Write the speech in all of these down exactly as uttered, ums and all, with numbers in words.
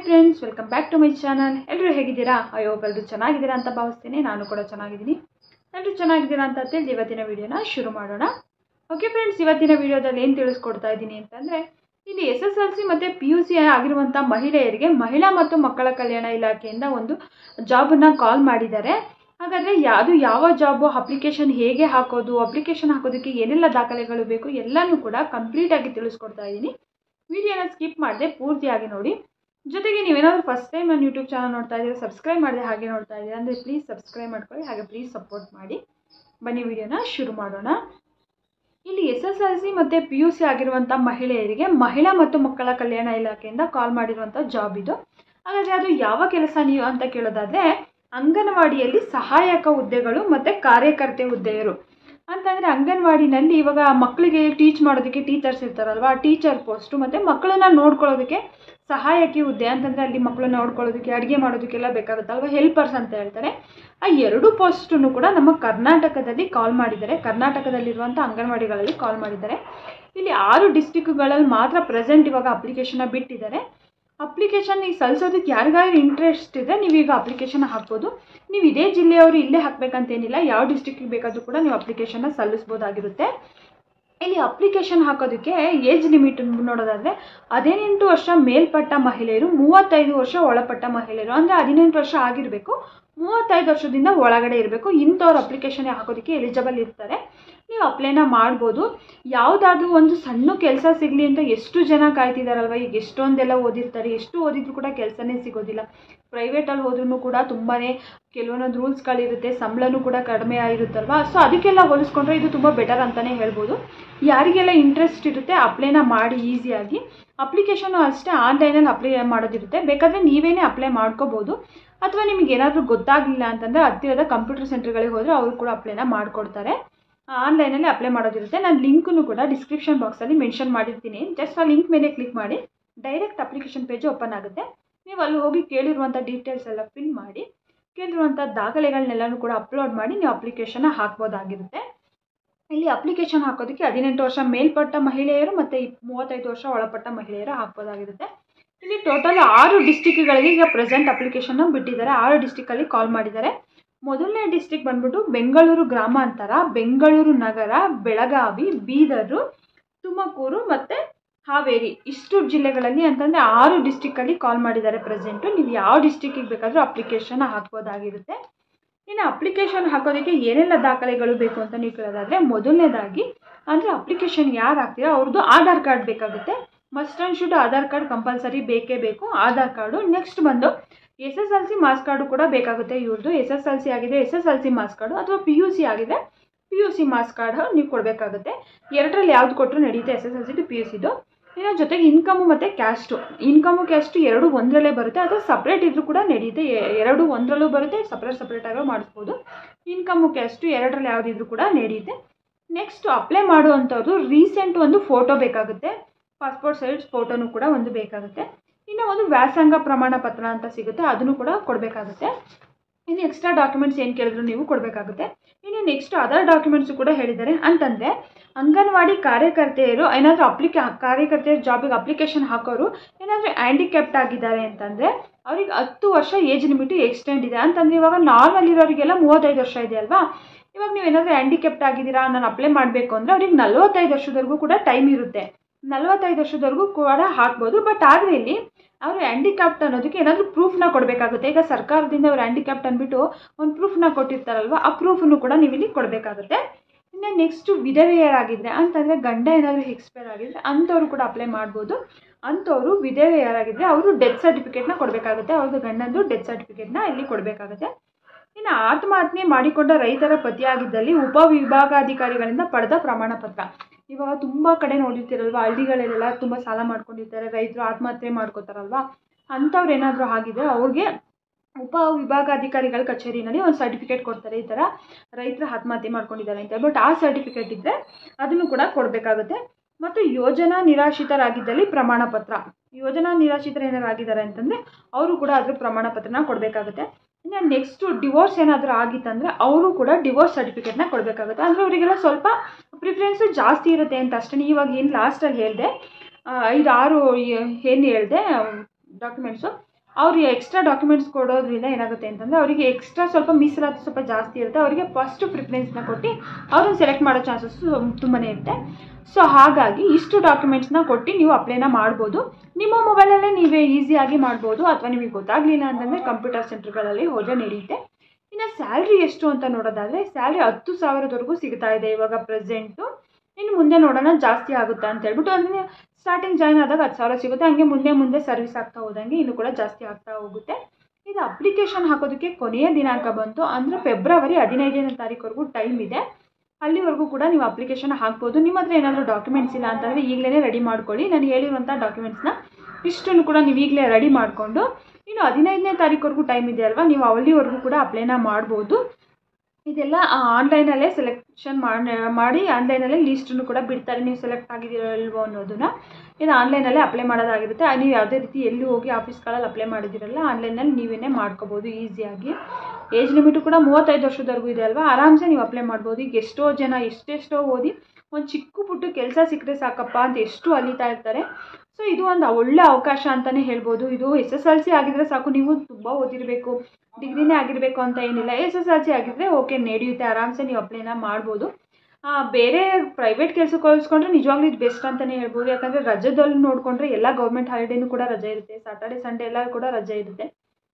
Friends, welcome back to my channel. ಎಲ್ಲರೂ ಹೇಗಿದ್ದೀರಾ? I hope ಎಲ್ಲರೂ ಚೆನ್ನಾಗಿದ್ದೀರಾ ಅಂತ ಭಾವಿಸ್ತೀನಿ. ನಾನು ಕೂಡ ಚೆನ್ನಾಗಿದ್ದೀನಿ. ಎಲ್ಲರೂ ಚೆನ್ನಾಗಿದ್ದೀರಾ ಅಂತ ತಿಳಿದು ಇವತ್ತಿನ ವಿಡಿಯೋನ ಶುರು ಮಾಡೋಣ. ಓಕೆ ಫ್ರೆಂಡ್ಸ್, ಇವತ್ತಿನ ವಿಡಿಯೋದಲ್ಲಿ ಏನು ತಿಳಿಸ್ಕೊಡ್ತಾ ಇದ್ದೀನಿ ಅಂತಂದರೆ, ಇಲ್ಲಿ ಎಸ್ ಎಸ್ ಎಲ್ ಸಿ ಮತ್ತು ಪಿ ಯು ಸಿ ಆಗಿರುವಂಥ ಮಹಿಳೆಯರಿಗೆ ಮಹಿಳಾ ಮತ್ತು ಮಕ್ಕಳ ಕಲ್ಯಾಣ ಇಲಾಖೆಯಿಂದ ಒಂದು ಜಾಬನ್ನು ಕಾಲ್ ಮಾಡಿದ್ದಾರೆ. ಹಾಗಾದರೆ ಅದು ಯಾವ ಜಾಬು, ಅಪ್ಲಿಕೇಶನ್ ಹೇಗೆ ಹಾಕೋದು, ಅಪ್ಲಿಕೇಶನ್ ಹಾಕೋದಕ್ಕೆ ಏನೆಲ್ಲ ದಾಖಲೆಗಳು ಬೇಕು ಎಲ್ಲನೂ ಕೂಡ ಕಂಪ್ಲೀಟಾಗಿ ತಿಳಿಸ್ಕೊಡ್ತಾ ಇದ್ದೀನಿ. ವಿಡಿಯೋನ ಸ್ಕಿಪ್ ಮಾಡದೆ ಪೂರ್ತಿಯಾಗಿ ನೋಡಿ. ಜೊತೆಗೆ ನೀವೇನಾದರೂ ಫಸ್ಟ್ ಟೈಮ್ ನನ್ನ ಯೂಟ್ಯೂಬ್ ಚಾನಲ್ ನೋಡ್ತಾ ಇದ್ದೀರಾ, ಸಬ್ಸ್ಕ್ರೈಬ್ ಮಾಡಿದೆ ಹಾಗೆ ನೋಡ್ತಾ ಇದ್ದೀರಾ ಅಂದರೆ ಪ್ಲೀಸ್ ಸಬ್ಸ್ಕ್ರೈಬ್ ಮಾಡ್ಕೊಳ್ಳಿ, ಹಾಗೆ ಪ್ಲೀಸ್ ಸಪೋರ್ಟ್ ಮಾಡಿ. ಬನ್ನಿ ವಿಡಿಯೋನ ಶುರು ಮಾಡೋಣ. ಇಲ್ಲಿ ಎಸ್ ಎಸ್ ಎಲ್ ಸಿ ಮತ್ತು ಪಿ ಯು ಸಿ ಆಗಿರುವಂಥ ಮಹಿಳೆಯರಿಗೆ ಮಹಿಳಾ ಮತ್ತು ಮಕ್ಕಳ ಕಲ್ಯಾಣ ಇಲಾಖೆಯಿಂದ ಕಾಲ್ ಮಾಡಿರುವಂಥ ಜಾಬ್ ಇದು. ಹಾಗಾದರೆ ಅದು ಯಾವ ಕೆಲಸ ನೀವು ಅಂತ ಕೇಳೋದಾದರೆ, ಅಂಗನವಾಡಿಯಲ್ಲಿ ಸಹಾಯಕ ಹುದ್ದೆಗಳು ಮತ್ತು ಕಾರ್ಯಕರ್ತೆ ಹುದ್ದೆಯರು ಅಂತಂದರೆ, ಅಂಗನವಾಡಿನಲ್ಲಿ ಇವಾಗ ಮಕ್ಕಳಿಗೆ ಟೀಚ್ ಮಾಡೋದಕ್ಕೆ ಟೀಚರ್ಸ್ ಇರ್ತಾರಲ್ವ, ಆ ಟೀಚರ್ ಪೋಸ್ಟು ಮತ್ತು ಮಕ್ಕಳನ್ನ ನೋಡ್ಕೊಳ್ಳೋದಕ್ಕೆ ಸಹಾಯಕಿ ಹುದ್ದೆ ಅಂತಂದರೆ ಅಲ್ಲಿ ಮಕ್ಕಳನ್ನ ನೋಡ್ಕೊಳ್ಳೋದಕ್ಕೆ ಅಡುಗೆ ಮಾಡೋದಕ್ಕೆಲ್ಲ ಬೇಕಾಗುತ್ತಲ್ವ, ಹೆಲ್ಪರ್ಸ್ ಅಂತ ಹೇಳ್ತಾರೆ. ಆ ಎರಡು ಪೋಸ್ಟನ್ನು ಕೂಡ ನಮ್ಮ ಕರ್ನಾಟಕದಲ್ಲಿ ಕಾಲ್ ಮಾಡಿದ್ದಾರೆ. ಕರ್ನಾಟಕದಲ್ಲಿರುವಂಥ ಅಂಗನವಾಡಿಗಳಲ್ಲಿ ಕಾಲ್ ಮಾಡಿದ್ದಾರೆ. ಇಲ್ಲಿ ಆರು ಡಿಸ್ಟಿಕ್ಗಳಲ್ಲಿ ಮಾತ್ರ ಪ್ರೆಸೆಂಟ್ ಇವಾಗ ಅಪ್ಲಿಕೇಶನ್ನ ಬಿಟ್ಟಿದ್ದಾರೆ. ಅಪ್ಲಿಕೇಶನ್ ಈಗ ಸಲ್ಲಿಸೋದಕ್ಕೆ ಯಾರಿಗಾದ್ರೂ ಇಂಟ್ರೆಸ್ಟ್ ಇದ್ದರೆ ನೀವೀಗ ಅಪ್ಲಿಕೇಶನ್ ಹಾಕ್ಬೋದು. ನೀವು ಇದೇ ಜಿಲ್ಲೆಯವರು ಇಲ್ಲೇ ಹಾಕಬೇಕಂತೇನಿಲ್ಲ, ಯಾವ ಡಿಸ್ಟಿಕ್ಕಿಗೆ ಬೇಕಾದರೂ ಕೂಡ ನೀವು ಅಪ್ಲಿಕೇಶನ್ನ ಸಲ್ಲಿಸ್ಬೋದಾಗಿರುತ್ತೆ. ಇಲ್ಲಿ ಅಪ್ಲಿಕೇಶನ್ ಹಾಕೋದಕ್ಕೆ ಏಜ್ ಲಿಮಿಟ್ ನೋಡೋದಾದರೆ, ಹದಿನೆಂಟು ವರ್ಷ ಮೇಲ್ಪಟ್ಟ ಮಹಿಳೆಯರು, ಮೂವತ್ತೈದು ವರ್ಷ ಒಳಪಟ್ಟ ಮಹಿಳೆಯರು ಅಂದರೆ ಹದಿನೆಂಟು ವರ್ಷ ಆಗಿರಬೇಕು, ಮೂವತ್ತೈದು ವರ್ಷದಿಂದ ಒಳಗಡೆ ಇರಬೇಕು. ಇಂಥವ್ರು ಅಪ್ಲಿಕೇಶನ್ ಹಾಕೋದಕ್ಕೆ ಎಲಿಜಿಬಲ್ ಇರ್ತಾರೆ. ನೀವು ಅಪ್ಲೈನ ಮಾಡ್ಬೋದು. ಯಾವುದಾದ್ರೂ ಒಂದು ಸಣ್ಣ ಕೆಲಸ ಸಿಗಲಿ ಅಂತ ಎಷ್ಟು ಜನ ಕಾಯ್ತಿದ್ದಾರಲ್ವ. ಈಗ ಎಷ್ಟೊಂದೆಲ್ಲ ಓದಿರ್ತಾರೆ, ಎಷ್ಟು ಓದಿದ್ರು ಕೂಡ ಕೆಲಸನೇ ಸಿಗೋದಿಲ್ಲ. ಪ್ರೈವೇಟಲ್ಲಿ ಹೋದ್ರೂ ಕೂಡ ತುಂಬಾ ಕೆಲವೊಂದೊಂದು ರೂಲ್ಸ್ಗಳಿರುತ್ತೆ, ಸಂಬಳನೂ ಕೂಡ ಕಡಿಮೆ ಆಗಿರುತ್ತಲ್ವ. ಸೊ ಅದಕ್ಕೆಲ್ಲ ಹೋಲಿಸ್ಕೊಂಡ್ರೆ ಇದು ತುಂಬ ಬೆಟರ್ ಅಂತಲೇ ಹೇಳ್ಬೋದು. ಯಾರಿಗೆಲ್ಲ ಇಂಟ್ರೆಸ್ಟ್ ಇರುತ್ತೆ ಅಪ್ಲೈನ ಮಾಡಿ ಈಸಿಯಾಗಿ. ಅಪ್ಲಿಕೇಶನು ಅಷ್ಟೇ ಆನ್ಲೈನಲ್ಲಿ ಅಪ್ಲೈ ಮಾಡೋದಿರುತ್ತೆ. ಬೇಕಾದರೆ ನೀವೇನೇ ಅಪ್ಲೈ ಮಾಡ್ಕೋಬೋದು. ಅಥವಾ ನಿಮಗೆ ಏನಾದರೂ ಗೊತ್ತಾಗಲಿಲ್ಲ ಅಂತಂದರೆ ಹತ್ತಿರದ ಕಂಪ್ಯೂಟರ್ ಸೆಂಟರ್ಗಳಿಗೆ ಹೋದರೆ ಅವರು ಕೂಡ ಅಪ್ಲೈನ ಮಾಡಿಕೊಡ್ತಾರೆ. ಆನ್ಲೈನಲ್ಲಿ ಅಪ್ಲೈ ಮಾಡೋದಿರುತ್ತೆ. ನಾನು ಲಿಂಕನ್ನು ಕೂಡ ಡಿಸ್ಕ್ರಿಪ್ಷನ್ ಬಾಕ್ಸಲ್ಲಿ ಮೆನ್ಷನ್ ಮಾಡಿರ್ತೀನಿ. ಜಸ್ಟ್ ಆ ಲಿಂಕ್ ಮೇಲೆ ಕ್ಲಿಕ್ ಮಾಡಿ ಡೈರೆಕ್ಟ್ ಅಪ್ಲಿಕೇಶನ್ ಪೇಜ್ ಓಪನ್ ಆಗುತ್ತೆ. ನೀವು ಅಲ್ಲಿ ಹೋಗಿ ಕೇಳಿರುವಂಥ ಡೀಟೇಲ್ಸ್ ಎಲ್ಲ ಫಿಲ್ ಮಾಡಿ, ಕೇಳಿರುವಂಥ ದಾಖಲೆಗಳನ್ನೆಲ್ಲನೂ ಕೂಡ ಅಪ್ಲೋಡ್ ಮಾಡಿ ನೀವು ಅಪ್ಲಿಕೇಶನ್ನ ಹಾಕ್ಬೋದಾಗಿರುತ್ತೆ. ಇಲ್ಲಿ ಅಪ್ಲಿಕೇಶನ್ ಹಾಕೋದಕ್ಕೆ ಹದಿನೆಂಟು ವರ್ಷ ಮೇಲ್ಪಟ್ಟ ಮಹಿಳೆಯರು ಮತ್ತು ಮೂವತ್ತೈದು ವರ್ಷ ಒಳಪಟ್ಟ ಮಹಿಳೆಯರು ಹಾಕ್ಬೋದಾಗಿರುತ್ತೆ. ಇಲ್ಲಿ ಟೋಟಲ್ ಆರು ಡಿಸ್ಟಿಕ್ಗಳಿಗೆ ಈಗ ಪ್ರೆಸೆಂಟ್ ಅಪ್ಲಿಕೇಶನ್ನ ಬಿಟ್ಟಿದ್ದಾರೆ. ಆರು ಡಿಸ್ಟಿಕ್ಕಲ್ಲಿ ಕಾಲ್ ಮಾಡಿದ್ದಾರೆ. ಮೊದಲನೇ ಡಿಸ್ಟಿಕ್ ಬಂದ್ಬಿಟ್ಟು ಬೆಂಗಳೂರು ಗ್ರಾಮಾಂತರ, ಬೆಂಗಳೂರು ನಗರ, ಬೆಳಗಾವಿ, ಬೀದರು, ತುಮಕೂರು ಮತ್ತು ಹಾವೇರಿ. ಇಷ್ಟು ಜಿಲ್ಲೆಗಳಲ್ಲಿ ಅಂತಂದರೆ ಆರು ಡಿಸ್ಟಿಕ್ಕಲ್ಲಿ ಕಾಲ್ ಮಾಡಿದ್ದಾರೆ ಪ್ರೆಸೆಂಟು. ನೀವು ಯಾವ ಡಿಸ್ಟಿಕ್ಕಿಗೆ ಬೇಕಾದರೂ ಅಪ್ಲಿಕೇಶನ್ ಹಾಕ್ಬೋದಾಗಿರುತ್ತೆ. ಇನ್ನು ಅಪ್ಲಿಕೇಶನ್ ಹಾಕೋದಕ್ಕೆ ಏನೆಲ್ಲ ದಾಖಲೆಗಳು ಬೇಕು ಅಂತ ನೀವು ಕೇಳೋದಾದರೆ, ಮೊದಲನೇದಾಗಿ ಅಂದರೆ ಅಪ್ಲಿಕೇಶನ್ ಯಾರು ಹಾಕ್ತೀರೋ ಅವ್ರದ್ದು ಆಧಾರ್ ಕಾರ್ಡ್ ಬೇಕಾಗುತ್ತೆ. Must and should Aadhaar card compulsory ಬೇಕೇ ಬೇಕು, ಆಧಾರ್ ಕಾರ್ಡು. ನೆಕ್ಸ್ಟ್ ಬಂದು S S L C marks card ಕೂಡ ಬೇಕಾಗುತ್ತೆ ಇವ್ರದ್ದು. ಎಸ್ ಎಸ್ ಎಲ್ ಸಿ ಆಗಿದೆ S S L C marks card, ಅಥವಾ ಪಿ ಯು ಸಿ ಆಗಿದೆ P U C marks card ನೀವು ಕೊಡಬೇಕಾಗುತ್ತೆ. ಎರಡರಲ್ಲಿ ಯಾವ್ದು ಕೊಟ್ಟರು ನಡೆಯುತ್ತೆ, ಎಸ್ ಎಸ್ ಎಲ್ ಸಿದು ಪಿ ಯು ಸಿದು. ಇನ್ನು ಜೊತೆಗೆ ಇನ್ಕಮು ಮತ್ತು ಕ್ಯಾಸ್ಟು, ಇನ್ಕಮು ಕ್ಯಾಸ್ಟು ಎರಡು ಒಂದರಲ್ಲೇ ಬರುತ್ತೆ, ಅಥವಾ ಸಪ್ರೇಟ್ ಇದ್ರೂ ಕೂಡ ನಡೆಯುತ್ತೆ. ಎರಡು ಒಂದರಲ್ಲೂ ಬರುತ್ತೆ, ಸಪ್ರೇಟ್ ಸಪ್ರೇಟಾಗಿ ಮಾಡಿಸ್ಬೋದು. ಇನ್ಕಮು ಕ್ಯಾಸ್ಟು ಎರಡರಲ್ಲಿ ಯಾವುದಿದ್ರೂ ಕೂಡ ನಡೆಯುತ್ತೆ. ನೆಕ್ಸ್ಟ್ ಅಪ್ಲೈ ಮಾಡುವಂಥದ್ದು ರೀಸೆಂಟ್ ಒಂದು ಫೋಟೋ ಬೇಕಾಗುತ್ತೆ. ಪಾಸ್ಪೋರ್ಟ್ ಸೈಜ್ ಫೋಟೋನು ಕೂಡ ಒಂದು ಬೇಕಾಗುತ್ತೆ. ಇನ್ನು ಒಂದು ವ್ಯಾಸಂಗ ಪ್ರಮಾಣ ಪತ್ರ ಅಂತ ಸಿಗುತ್ತೆ, ಅದನ್ನು ಕೂಡ ಕೊಡಬೇಕಾಗುತ್ತೆ. ಇನ್ನು ಎಕ್ಸ್ಟ್ರಾ ಡಾಕ್ಯುಮೆಂಟ್ಸ್ ಏನು ಕೇಳಿದ್ರು ನೀವು ಕೊಡಬೇಕಾಗುತ್ತೆ. ಇನ್ನು ನೆಕ್ಸ್ಟ್ ಅದರ್ ಡಾಕ್ಯುಮೆಂಟ್ಸು ಕೂಡ ಹೇಳಿದ್ದಾರೆ. ಅಂತಂದರೆ ಅಂಗನವಾಡಿ ಕಾರ್ಯಕರ್ತೆಯರು ಏನಾದರೂ ಅಪ್ಲಿಕೇ ಕಾರ್ಯಕರ್ತೆಯರ ಜಾಬಿಗೆ ಅಪ್ಲಿಕೇಶನ್ ಹಾಕೋರು ಏನಾದರೂ ಹ್ಯಾಂಡಿಕ್ಯಾಪ್ಟ್ ಆಗಿದ್ದಾರೆ ಅಂತಂದರೆ ಅವ್ರಿಗೆ ಹತ್ತು ವರ್ಷ ಏಜ್ ಲಿಮಿಟ್ ಎಕ್ಸ್ಟೆಂಡ್ ಇದೆ. ಅಂತಂದರೆ ಇವಾಗ ನಾರ್ಮಲ್ ಇರೋರಿಗೆಲ್ಲ ಮೂವತ್ತೈದು ವರ್ಷ ಇದೆ ಅಲ್ವಾ. ಇವಾಗ ನೀವು ಏನಾದರೂ ಹ್ಯಾಂಡಿಕ್ಯಾಪ್ಟ್ ಆಗಿದ್ದೀರಾ, ನಾನು ಅಪ್ಲೈ ಮಾಡಬೇಕು ಅಂದರೆ ಅವ್ರಿಗೆ ನಲ್ವತ್ತೈದು ವರ್ಷದವರೆಗೂ ಕೂಡ ಟೈಮ್ ಇರುತ್ತೆ. ನಲ್ವತ್ತೈದು ವರ್ಷದವರೆಗೂ ಕೂಡ ಹಾಕ್ಬೋದು. ಬಟ್ ಆದರೆ ಇಲ್ಲಿ ಅವರು ಹ್ಯಾಂಡಿಕ್ಯಾಪ್ಟ್ ಅನ್ನೋದಕ್ಕೆ ಏನಾದರೂ ಪ್ರೂಫ್ನ ಕೊಡಬೇಕಾಗುತ್ತೆ. ಈಗ ಸರ್ಕಾರದಿಂದ ಅವ್ರು ಹ್ಯಾಂಡಿಕ್ಯಾಪ್ಟ್ ಅಂದ್ಬಿಟ್ಟು ಒಂದು ಪ್ರೂಫ್ನ ಕೊಟ್ಟಿರ್ತಾರಲ್ವ, ಆ ಪ್ರೂಫನ್ನು ಕೂಡ ನೀವು ಇಲ್ಲಿ ಕೊಡಬೇಕಾಗುತ್ತೆ. ಇನ್ನು ನೆಕ್ಸ್ಟು ವಿಧವೆಯರಾಗಿದ್ದರೆ ಅಂತಂದರೆ ಗಂಡ ಏನಾದರೂ ಎಕ್ಸ್ಪೈರ್ ಆಗಿದ್ದರೆ ಅಂಥವ್ರು ಕೂಡ ಅಪ್ಲೈ ಮಾಡ್ಬೋದು. ಅಂಥವರು ವಿಧವೆಯರಾಗಿದ್ದರೆ ಅವರು ಡೆತ್ ಸರ್ಟಿಫಿಕೇಟ್ನ ಕೊಡಬೇಕಾಗುತ್ತೆ. ಅವ್ರದ್ದು ಗಂಡಂದು ಡೆತ್ ಸರ್ಟಿಫಿಕೇಟ್ನ ಇಲ್ಲಿ ಕೊಡಬೇಕಾಗುತ್ತೆ. ಇನ್ನು ಆತ್ಮಹತ್ಯೆ ಮಾಡಿಕೊಂಡ ರೈತರ ಪತಿಯಾಗಿದ್ದಲ್ಲಿ ಉಪವಿಭಾಗಾಧಿಕಾರಿಗಳಿಂದ ಪಡೆದ ಪ್ರಮಾಣ ಪತ್ರ. ಇವಾಗ ತುಂಬ ಕಡೆ ನೋಡಿರ್ತೀರಲ್ವ, ಹಳ್ಳಿಗಳಲ್ಲೆಲ್ಲ ತುಂಬ ಸಾಲ ಮಾಡ್ಕೊಂಡಿರ್ತಾರೆ, ರೈತರು ಆತ್ಮಹತ್ಯೆ ಮಾಡ್ಕೋತಾರಲ್ವ. ಅಂಥವ್ರು ಏನಾದರೂ ಆಗಿದ್ರೆ ಅವ್ರಿಗೆ ಉಪ ವಿಭಾಗಾಧಿಕಾರಿಗಳ ಕಚೇರಿನಲ್ಲಿ ಒಂದು ಸರ್ಟಿಫಿಕೇಟ್ ಕೊಡ್ತಾರೆ, ಈ ಥರ ರೈತರು ಆತ್ಮಹತ್ಯೆ ಮಾಡ್ಕೊಂಡಿದ್ದಾರೆ ಅಂತ. ಬಟ್ ಆ ಸರ್ಟಿಫಿಕೇಟ್ ಇದ್ದರೆ ಅದನ್ನು ಕೂಡ ಕೊಡಬೇಕಾಗುತ್ತೆ. ಮತ್ತು ಯೋಜನಾ ನಿರಾಶ್ರಿತರಾಗಿದ್ದಲ್ಲಿ ಪ್ರಮಾಣ ಪತ್ರ, ಯೋಜನಾ ನಿರಾಶ್ರಿತರು ಏನಾರು ಆಗಿದ್ದಾರೆ ಅಂತಂದರೆ ಅವರು ಕೂಡ ಅದ್ರ ಪ್ರಮಾಣ ಪತ್ರನ ಕೊಡಬೇಕಾಗುತ್ತೆ. ಇನ್ನು ನೆಕ್ಸ್ಟು ಡಿವೋರ್ಸ್ ಏನಾದರೂ ಆಗಿತ್ತಂದರೆ ಅವರು ಕೂಡ ಡಿವೋರ್ಸ್ ಸರ್ಟಿಫಿಕೇಟ್ನ ಕೊಡಬೇಕಾಗುತ್ತೆ. ಅಂದರೆ ಅವರಿಗೆಲ್ಲ ಸ್ವಲ್ಪ ಪ್ರಿಫರೆನ್ಸು ಜಾಸ್ತಿ ಇರುತ್ತೆ ಅಂತ ಅಷ್ಟೇ. ಇವಾಗ ಏನು ಲಾಸ್ಟಲ್ಲಿ ಹೇಳಿದೆ ಐದು ಆರು ಏನು ಹೇಳಿದೆ ಡಾಕ್ಯುಮೆಂಟ್ಸು, ಅವ್ರಿಗೆ ಎಕ್ಸ್ಟ್ರಾ ಡಾಕ್ಯುಮೆಂಟ್ಸ್ ಕೊಡೋದ್ರಿಂದ ಏನಾಗುತ್ತೆ ಅಂತಂದರೆ ಅವರಿಗೆ ಎಕ್ಸ್ಟ್ರಾ ಸ್ವಲ್ಪ ಮೀಸಲಾತಿ ಸ್ವಲ್ಪ ಜಾಸ್ತಿ ಇರುತ್ತೆ, ಅವರಿಗೆ ಫಸ್ಟ್ ಪ್ರಿಫರೆನ್ಸ್ನ ಕೊಟ್ಟು ಅವ್ರನ್ನ ಸೆಲೆಕ್ಟ್ ಮಾಡೋ ಚಾನ್ಸಸ್ಸು ತುಂಬಾ ಇರುತ್ತೆ. ಸೊ ಹಾಗಾಗಿ ಇಷ್ಟು ಡಾಕ್ಯುಮೆಂಟ್ಸ್ನ ಕೊಟ್ಟು ನೀವು ಅಪ್ಲೈನ ಮಾಡ್ಬೋದು. ನಿಮ್ಮ ಮೊಬೈಲಲ್ಲೇ ನೀವೇ ಈಸಿಯಾಗಿ ಮಾಡ್ಬೋದು, ಅಥವಾ ನಿಮಗೆ ಗೊತ್ತಾಗಲಿಲ್ಲ ಅಂತಂದರೆ ಕಂಪ್ಯೂಟರ್ ಸೆಂಟರ್ಗಳಲ್ಲಿ ಹೋದರೆ ನಡೆಯುತ್ತೆ. ಇನ್ನು ಸ್ಯಾಲ್ರಿ ಎಷ್ಟು ಅಂತ ನೋಡೋದಾದರೆ ಸ್ಯಾಲ್ರಿ ಹತ್ತು ಸಾವಿರದವರೆಗೂ ಸಿಗ್ತಾ ಇದೆ ಇವಾಗ ಪ್ರೆಸೆಂಟು. ಇನ್ನು ಮುಂದೆ ನೋಡೋಣ ಜಾಸ್ತಿ ಆಗುತ್ತೆ ಅಂತ ಹೇಳ್ಬಿಟ್ಟು, ಅಂದರೆ ಸ್ಟಾರ್ಟಿಂಗ್ ಜಾಯ್ನ್ ಆದಾಗ ಹತ್ತು ಸಾವಿರ ಸಿಗುತ್ತೆ, ಹಂಗೆ ಮುಂದೆ ಮುಂದೆ ಸರ್ವಿಸ್ ಆಗ್ತಾ ಹೋದಂಗೆ ಇನ್ನೂ ಕೂಡ ಜಾಸ್ತಿ ಆಗ್ತಾ ಹೋಗುತ್ತೆ. ಇದು ಅಪ್ಲಿಕೇಶನ್ ಹಾಕೋದಕ್ಕೆ ಕೊನೆಯ ದಿನಾಂಕ ಬಂತು, ಅಂದರೆ ಫೆಬ್ರವರಿ ಹದಿನೈದನೇ ತಾರೀಕುವರೆಗೂ ಟೈಮ್ ಇದೆ. ಅಲ್ಲಿವರೆಗೂ ಕೂಡ ನೀವು ಅಪ್ಲಿಕೇಶನ್ ಹಾಕ್ಬೋದು. ನಿಮ್ಮ ಹತ್ರ ಏನಾದರೂ ಡಾಕ್ಯುಮೆಂಟ್ಸ್ ಇಲ್ಲ ಅಂತಂದರೆ ಈಗಲೇ ರೆಡಿ ಮಾಡ್ಕೊಳ್ಳಿ. ನಾನು ಹೇಳಿರುವಂಥ ಡಾಕ್ಯುಮೆಂಟ್ಸ್ನ ಇಷ್ಟನ್ನು ಕೂಡ ನೀವು ಈಗಲೇ ರೆಡಿ ಮಾಡಿಕೊಂಡು, ಇನ್ನು ಹದಿನೈದನೇ ತಾರೀಕುವರೆಗೂ ಟೈಮ್ ಇದೆ ಅಲ್ವಾ, ನೀವು ಅಲ್ಲಿವರೆಗೂ ಕೂಡ ಅಪ್ಲೈನ ಮಾಡ್ಬೋದು. ಇದೆಲ್ಲ ಆನ್ಲೈನಲ್ಲೇ ಸೆಲೆಕ್ಷನ್ ಮಾಡಿ ಮಾಡಿ ಆನ್ಲೈನಲ್ಲೇ ಲೀಸ್ಟನ್ನು ಕೂಡ ಬಿಡ್ತಾರೆ, ನೀವು ಸೆಲೆಕ್ಟ್ ಆಗಿದ್ದೀರೋ ಇಲ್ವೋ ಅನ್ನೋದನ್ನು. ಇದು ಆನ್ಲೈನಲ್ಲೇ ಅಪ್ಲೈ ಮಾಡೋದಾಗಿರುತ್ತೆ. ನೀವು ಯಾವುದೇ ರೀತಿ ಎಲ್ಲಿ ಹೋಗಿ ಆಫೀಸ್ಗಳಲ್ಲಿ ಅಪ್ಲೈ ಮಾಡಿದಿರಲ್ಲ, ಆನ್ಲೈನಲ್ಲಿ ನೀವೇ ಮಾಡ್ಕೋಬೋದು ಈಸಿಯಾಗಿ. ಏಜ್ ಲಿಮಿಟು ಕೂಡ ಮೂವತ್ತೈದು ವರ್ಷದವರೆಗೂ ಇದೆ ಅಲ್ವಾ, ಆರಾಮ್ಸೆ ನೀವು ಅಪ್ಲೈ ಮಾಡ್ಬೋದು. ಈಗ ಎಷ್ಟೋ ಜನ ಎಷ್ಟೆಷ್ಟೋ ಓದಿ ಒಂದು ಚಿಕ್ಕ ಪುಟ್ಟು ಕೆಲಸ ಸಿಕ್ಕರೆ ಸಾಕಪ್ಪ ಅಂತ ಎಷ್ಟು ಅಲಿತಾ ಇರ್ತಾರೆ. ಸೊ ಇದು ಒಂದು ಒಳ್ಳೆ ಅವಕಾಶ ಅಂತಲೇ ಹೇಳ್ಬೋದು. ಇದು ಎಸ್ ಎಸ್ ಎಲ್ ಸಿ ಆಗಿದ್ರೆ ಸಾಕು, ನೀವು ತುಂಬ ಓದಿರಬೇಕು, ಡಿಗ್ರಿನೇ ಆಗಿರಬೇಕು ಅಂತ ಏನಿಲ್ಲ. ಎಸ್ ಎಸ್ ಎಲ್ ಸಿ ಆಗಿದ್ದರೆ ಓಕೆ ನಡೆಯುತ್ತೆ, ಆರಾಮ್ಸೆ ನೀವು ಅಪ್ಲೈನ ಮಾಡ್ಬೋದು. ಬೇರೆ ಪ್ರೈವೇಟ್ ಕೆಲಸಕ್ಕೆ ಹೋಲಿಸ್ಕೊಂಡ್ರೆ ನಿಜವಾಗ್ಲೂ ಇದು ಬೆಸ್ಟ್ ಅಂತಲೇ ಹೇಳ್ಬೋದು. ಯಾಕಂದರೆ ರಜದಲ್ಲಿ ನೋಡಿಕೊಂಡ್ರೆ ಎಲ್ಲ ಗೌರ್ಮೆಂಟ್ ಹಾಲಿಡೇನೂ ಕೂಡ ರಜೆ ಇರುತ್ತೆ, ಸಾಟರ್ಡೆ ಸಂಡೇ ಎಲ್ಲ ಕೂಡ ರಜೆ ಇರುತ್ತೆ.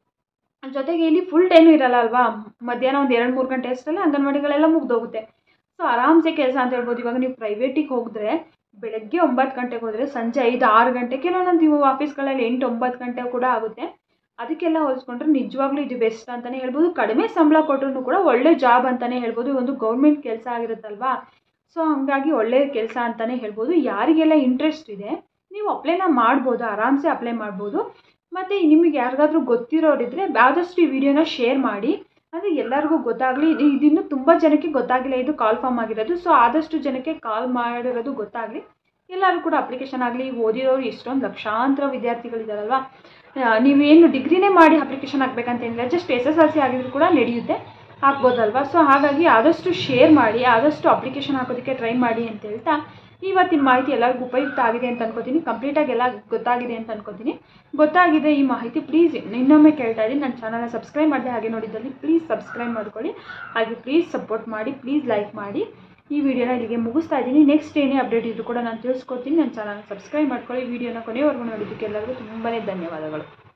ಜೊತೆಗೆ ಇಲ್ಲಿ ಫುಲ್ ಟೈಮು ಇರಲ್ಲ ಅಲ್ವಾ, ಮಧ್ಯಾಹ್ನ ಒಂದು ಎರಡು ಮೂರು ಗಂಟೆ ಅಷ್ಟರಲ್ಲಿ ಅಂಗನವಾಡಿಗಳೆಲ್ಲ ಮುಗ್ದೋಗುತ್ತೆ. ಸೊ ಆರಾಮ್ಸೆ ಕೆಲಸ ಅಂತ ಹೇಳ್ಬೋದು. ಇವಾಗ ನೀವು ಪ್ರೈವೇಟಿಗೆ ಹೋಗಿದ್ರೆ ಬೆಳಗ್ಗೆ ಒಂಬತ್ತು ಗಂಟೆಗೆ ಹೋದರೆ ಸಂಜೆ ಐದು ಆರು ಗಂಟೆ, ಕೆಲವೊಂದು ನೀವು ಆಫೀಸ್ಗಳಲ್ಲಿ ಎಂಟು ಒಂಬತ್ತು ಗಂಟೆ ಕೂಡ ಆಗುತ್ತೆ. ಅದಕ್ಕೆಲ್ಲ ಹೋಲಿಸ್ಕೊಂಡ್ರೆ ನಿಜವಾಗ್ಲೂ ಇದು ಬೆಸ್ಟ್ ಅಂತಲೇ ಹೇಳ್ಬೋದು. ಕಡಿಮೆ ಸಂಬಳ ಕೊಟ್ಟರು ಕೂಡ ಒಳ್ಳೆ ಜಾಬ್ ಅಂತಲೇ ಹೇಳ್ಬೋದು. ಒಂದು ಗೌರ್ಮೆಂಟ್ ಕೆಲಸ ಆಗಿರುತ್ತಲ್ವಾ, ಸೊ ಹಾಗಾಗಿ ಒಳ್ಳೆಯ ಕೆಲಸ ಅಂತಲೇ ಹೇಳ್ಬೋದು. ಯಾರಿಗೆಲ್ಲ ಇಂಟ್ರೆಸ್ಟ್ ಇದೆ ನೀವು ಅಪ್ಲೈನ ಮಾಡ್ಬೋದು, ಆರಾಮ್ಸೆ ಅಪ್ಲೈ ಮಾಡ್ಬೋದು. ಮತ್ತು ನಿಮಗೆ ಯಾರಿಗಾದ್ರೂ ಗೊತ್ತಿರೋರಿದ್ದರೆ ಆದಷ್ಟು ಈ ವಿಡಿಯೋನ ಶೇರ್ ಮಾಡಿ, ಅಂದರೆ ಎಲ್ಲರಿಗೂ ಗೊತ್ತಾಗಲಿ. ಇದು ಇದಿನ್ನೂ ತುಂಬ ಜನಕ್ಕೆ ಗೊತ್ತಾಗಿಲ್ಲ, ಇದು ಕಾಲ್ ಫಾರ್ಮ್ ಆಗಿರೋದು. ಸೊ ಆದಷ್ಟು ಜನಕ್ಕೆ ಕಾಲ್ ಮಾಡಿರೋದು ಗೊತ್ತಾಗಲಿ, ಎಲ್ಲರೂ ಕೂಡ ಅಪ್ಲಿಕೇಶನ್ ಆಗಲಿ. ಓದಿರೋರು ಎಷ್ಟೊಂದು ಲಕ್ಷಾಂತರ ವಿದ್ಯಾರ್ಥಿಗಳಿದ್ದಾರಲ್ವ, ನೀವೇನು ಡಿಗ್ರಿನೇ ಮಾಡಿ ಅಪ್ಲಿಕೇಶನ್ ಹಾಕಬೇಕಂತೇನಿಲ್ಲ, just S S L C ಆಗಿದ್ರು ಕೂಡ ನಡೆಯುತ್ತೆ, ಹಾಕ್ಬೋದಲ್ವ. ಸೊ ಹಾಗಾಗಿ ಆದಷ್ಟು ಶೇರ್ ಮಾಡಿ, ಆದಷ್ಟು ಅಪ್ಲಿಕೇಶನ್ ಹಾಕೋದಕ್ಕೆ ಟ್ರೈ ಮಾಡಿ ಅಂತ ಹೇಳ್ತಾ, ಇವತ್ತಿನ ಮಾಹಿತಿ ಎಲ್ಲರಿಗೂ ಉಪಯುಕ್ತ ಆಗಿದೆ ಅಂತ ಅನ್ಕೋತೀನಿ. ಕಂಪ್ಲೀಟಾಗಿ ಎಲ್ಲ ಗೊತ್ತಾಗಿದೆ ಅಂತ ಅನ್ಕೋತೀನಿ. ಗೊತ್ತಾಗಿದೆ ಈ ಮಾಹಿತಿ, ಪ್ಲೀಸ್ ಇನ್ನೊಮ್ಮೆ ಕೇಳ್ತಾ ಇದ್ದೀನಿ, ನನ್ನ ಚಾನಲ್ನ ಸಬ್ಸ್ಕ್ರೈಬ್ ಮಾಡಿದೆ ಹಾಗೆ ನೋಡಿದ್ದಲ್ಲಿ ಪ್ಲೀಸ್ ಸಬ್ಸ್ಕ್ರೈಬ್ ಮಾಡ್ಕೊಳ್ಳಿ, ಹಾಗೆ ಪ್ಲೀಸ್ ಸಪೋರ್ಟ್ ಮಾಡಿ, ಪ್ಲೀಸ್ ಲೈಕ್ ಮಾಡಿ. ಈ ವಿಡಿಯೋನ ಇಲ್ಲಿಗೆ ಮುಗಿಸ್ತಾ ಇದ್ದೀನಿ. ನೆಕ್ಸ್ಟ್ ಏನೇ ಅಪ್ಡೇಟ್ ಇದ್ರೂ ಕೂಡ ನಾನು ತಿಳಿಸ್ಕೊಡ್ತೀನಿ. ನನ್ನ ಚಾನಲ್ನ ಸಬ್ಸ್ಕ್ರೈಬ್ ಮಾಡ್ಕೊಳ್ಳಿ. ವಿಡಿಯೋನ ಕೊನೆಯವರೆಗೂ ನೋಡಿದ್ದಕ್ಕೆ ಎಲ್ಲರಿಗೂ ತುಂಬಾ ಧನ್ಯವಾದಗಳು.